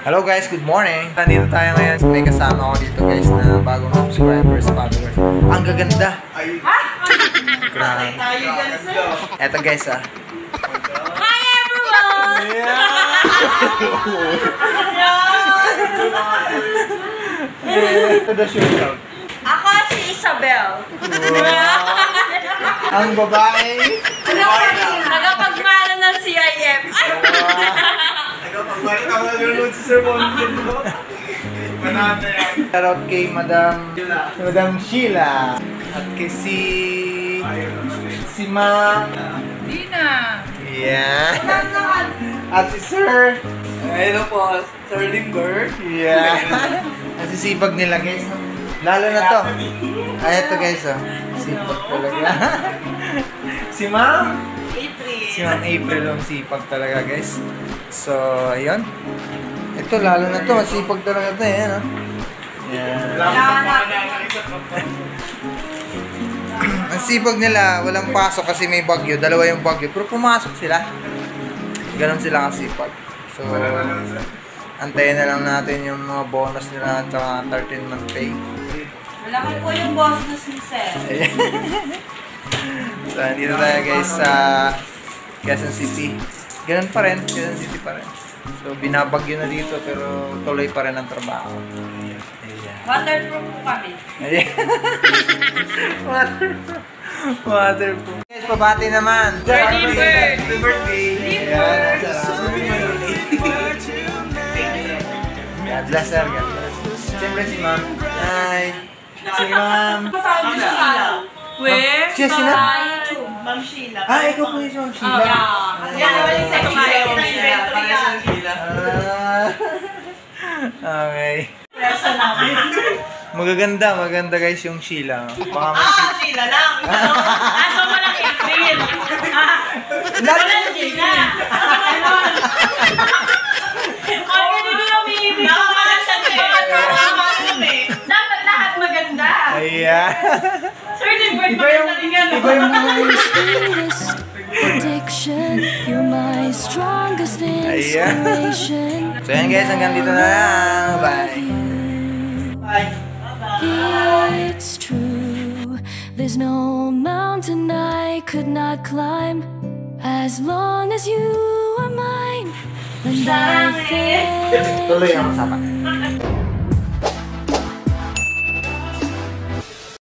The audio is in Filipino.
Hello guys, good morning! Nandito tayo ngayon. May kasama ako dito guys na bagong subscribers, followers. Ang gaganda! Grabe. Eto guys ah. Hi everyone! Ako si Isabel. Ang babae. Nagapagmana ng CIM. Shoutout kay Madam Sheila at kay si Ma Dina. yeah, at si Sir Hello po, Sir Limber. yeah, at si sipag nila guys, lalo na to. Ay ito guys oh, sipag talaga. Si Ma'am April ang sipag talaga guys. So, ayun. Ito, lalo na to. Masipag talaga ito eh. Ano? Yeah. Ang sipag nila, walang pasok kasi may bagyo. Dalawa yung bagyo. Pero pumasok sila. Ganon sila kasipag. So, antayin na lang natin yung mga bonus nila at saka 13-month pay. Malaki po yung bonus ni Sir. So, dito tayo guys sa Quezon City. Ganun pa rin, Quezon City pa rin. So, binabagyo na dito pero tuloy pa rin ang trabaho. Ayan. Waterproof po kami. Ayan. Waterproof. Guys, pabati naman. Happy birthday! Happy birthday! Ayan. God bless her, God bless. Siyempre si Ma'am. Hi! Si Ma'am. Where? Siya sila? Ma'am Sheila. Ah, ikaw po yung Ma'am Sheila. Yan naman yung second Okay. Maganda guys yung Sheila. Sheila lang. Aso mo lang April. Walang Gina. Kaya hindi yung umiibig. Dapat lahat maganda. Ayan. Sir, Limber, maganda rin yan. Iba yung addiction, you're my strongest inspiration. So yan guys, hanggang dito na lang. Bye. It's true, there's no mountain I could not climb as long as you are mine. And I feel Tuloy ang usapan.